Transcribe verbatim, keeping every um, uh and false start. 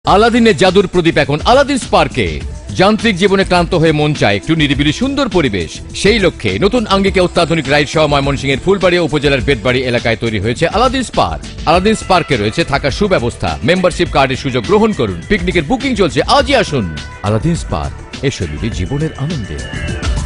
আলাদিনের জাদুর প্রদীপ এখন আলাদিন স্পার্কে। যান্ত্রিক জীবনে ক্লান্ত হয়ে মন চায় একটু নিরিবিলি সুন্দর পরিবেশ। সেই লক্ষ্যে নতুন আঙ্গিকে অত্যাধুনিক রাইড সহ ময়মনসিংহের ফুলবাড়িয়া উপজেলার বেতবাড়ি এলাকায় তৈরি হয়েছে আলাদিন স্পার্ক। আলাদিন স্পার্কে রয়েছে থাকার সুব্যবস্থা, মেম্বারশিপ কার্ডের সুযোগ গ্রহণ করুন, পিকনিকের বুকিং চলছে, আজই আসুন। আলাদিন স্পার্ক, এসো মিলি জীবনের আনন্দে।